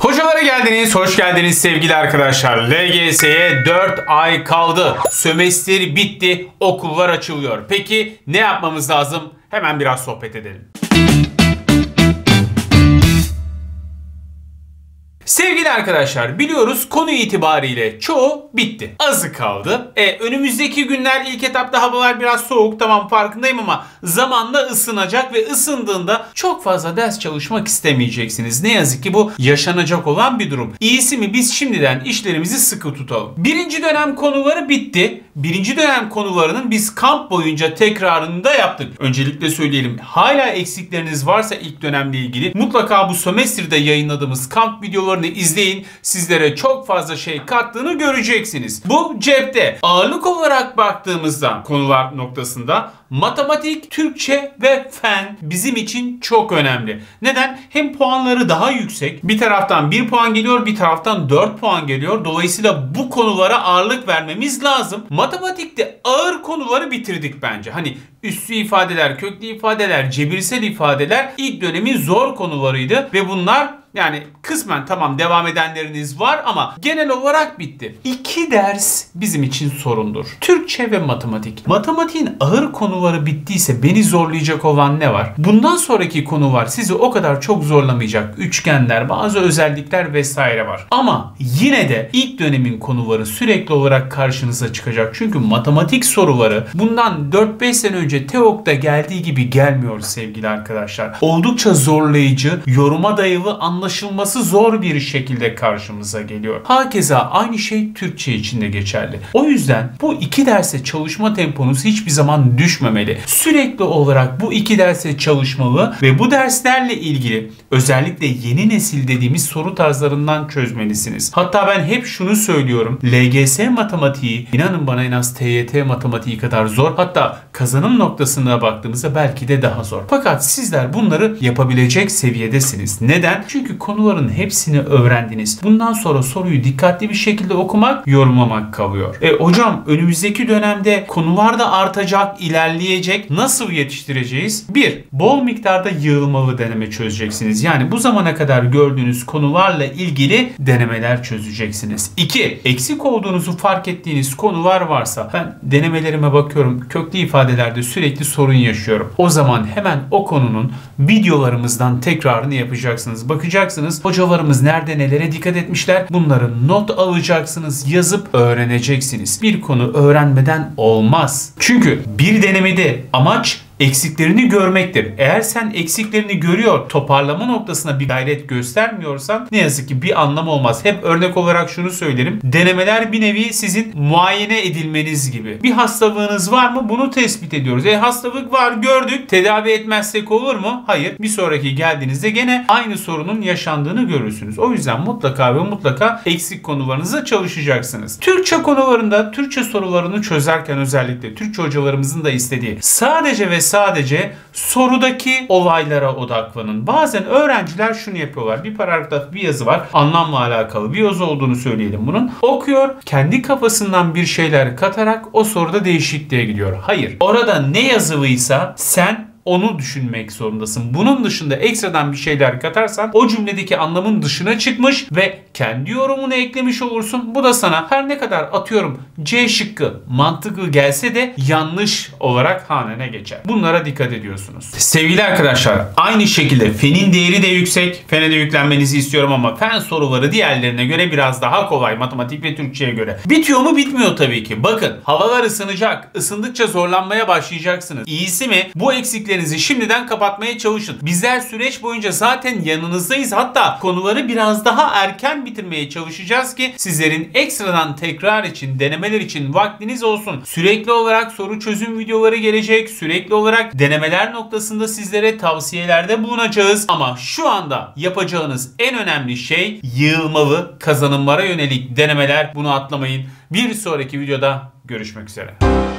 Hocalara geldiniz, hoş geldiniz sevgili arkadaşlar. LGS'ye 4 ay kaldı. Sömestr bitti, okullar açılıyor. Peki ne yapmamız lazım? Hemen biraz sohbet edelim. Sevgili arkadaşlar, biliyoruz konu itibariyle çoğu bitti. Azı kaldı. Önümüzdeki günler ilk etapta havalar biraz soğuk, tamam farkındayım, ama zamanla ısınacak ve ısındığında çok fazla ders çalışmak istemeyeceksiniz. Ne yazık ki bu yaşanacak olan bir durum. İyisi mi biz şimdiden işlerimizi sıkı tutalım. Birinci dönem konuları bitti. Birinci dönem konularının biz kamp boyunca tekrarını da yaptık. Öncelikle söyleyelim, hala eksikleriniz varsa ilk dönemle ilgili mutlaka bu sömestrde yayınladığımız kamp videolarını izleyin. Sizlere çok fazla şey kattığını göreceksiniz. Bu cepte. Ağırlık olarak baktığımızda konular noktasında matematik, Türkçe ve fen bizim için çok önemli. Neden? Hem puanları daha yüksek. Bir taraftan 1 puan geliyor, bir taraftan 4 puan geliyor. Dolayısıyla bu konulara ağırlık vermemiz lazım. Matematikte ağır konuları bitirdik bence. Hani üslü ifadeler, köklü ifadeler, cebirsel ifadeler ilk dönemin zor konularıydı ve bunlar yani kısmen tamam devam edenleriniz var ama genel olarak bitti. 2 ders bizim için sorundur. Türkçe ve matematik. Matematiğin ağır konuları bittiyse beni zorlayacak olan ne var? Bundan sonraki konular sizi o kadar çok zorlamayacak. Üçgenler, bazı özellikler vesaire var. Ama yine de ilk dönemin konuları sürekli olarak karşınıza çıkacak. Çünkü matematik soruları bundan 4-5 sene önce TEOG'da geldiği gibi gelmiyor sevgili arkadaşlar. Oldukça zorlayıcı, yoruma dayalı, anlaşılması zor bir şekilde karşımıza geliyor. Hakeza aynı şey Türkçe için de geçerli. O yüzden bu 2 derse çalışma temponuz hiçbir zaman düşmemeli. Sürekli olarak bu 2 derse çalışmalı ve bu derslerle ilgili özellikle yeni nesil dediğimiz soru tarzlarından çözmelisiniz. Hatta ben hep şunu söylüyorum. LGS matematiği inanın bana en az TYT matematiği kadar zor. Hatta kazanım noktasına baktığımızda belki de daha zor. Fakat sizler bunları yapabilecek seviyedesiniz. Neden? Çünkü konuların hepsini öğrendiniz. Bundan sonra soruyu dikkatli bir şekilde okumak, yorumlamak kalıyor. Hocam önümüzdeki dönemde konular da artacak, ilerleyecek. Nasıl yetiştireceğiz? 1. Bol miktarda yığılmalı deneme çözeceksiniz. Yani bu zamana kadar gördüğünüz konularla ilgili denemeler çözeceksiniz. 2. Eksik olduğunuzu fark ettiğiniz konular varsa, ben denemelerime bakıyorum, köklü ifadelerde sürekli sorun yaşıyorum. O zaman hemen o konunun videolarımızdan tekrarını yapacaksınız. Bakacaksınız hocalarımız nerede nelere dikkat etmişler. Bunları not alacaksınız, yazıp öğreneceksiniz. Bir konu öğrenmeden olmaz. Çünkü bir denemede amaç eksiklerini görmektir. Eğer sen eksiklerini görüyor, toparlama noktasına bir gayret göstermiyorsan ne yazık ki bir anlam olmaz. Hep örnek olarak şunu söylerim. Denemeler bir nevi sizin muayene edilmeniz gibi. Bir hastalığınız var mı? Bunu tespit ediyoruz. Hastalık var, gördük. Tedavi etmezsek olur mu? Hayır. Bir sonraki geldiğinizde gene aynı sorunun yaşandığını görürsünüz. O yüzden mutlaka ve mutlaka eksik konularınıza çalışacaksınız. Türkçe konularında, Türkçe sorularını çözerken özellikle Türkçe hocalarımızın da istediği sadece sadece sorudaki olaylara odaklanın. Bazen öğrenciler şunu yapıyorlar. Bir paragraf, bir yazı var. Anlamla alakalı bir yazı olduğunu söyleyelim bunun. Okuyor. Kendi kafasından bir şeyler katarak o soruda değişikliğe gidiyor. Hayır. Orada ne yazılıysa sen onu düşünmek zorundasın. Bunun dışında ekstradan bir şeyler katarsan o cümledeki anlamın dışına çıkmış ve kendi yorumunu eklemiş olursun. Bu da sana her ne kadar atıyorum C şıkkı mantıklı gelse de yanlış olarak hanene geçer. Bunlara dikkat ediyorsunuz. Sevgili arkadaşlar, aynı şekilde fenin değeri de yüksek. Fene de yüklenmenizi istiyorum ama fen soruları diğerlerine göre biraz daha kolay. Matematik ve Türkçe'ye göre. Bitiyor mu? Bitmiyor tabii ki. Bakın havalar ısınacak. Isındıkça zorlanmaya başlayacaksınız. İyisi mi? Bu eksikleri şimdiden kapatmaya çalışın. Bizler süreç boyunca zaten yanınızdayız. Hatta konuları biraz daha erken bitirmeye çalışacağız ki sizlerin ekstradan tekrar için, denemeler için vaktiniz olsun. Sürekli olarak soru çözüm videoları gelecek. Sürekli olarak denemeler noktasında sizlere tavsiyelerde bulunacağız. Ama şu anda yapacağınız en önemli şey yığılmalı kazanımlara yönelik denemeler. Bunu atlamayın. Bir sonraki videoda görüşmek üzere.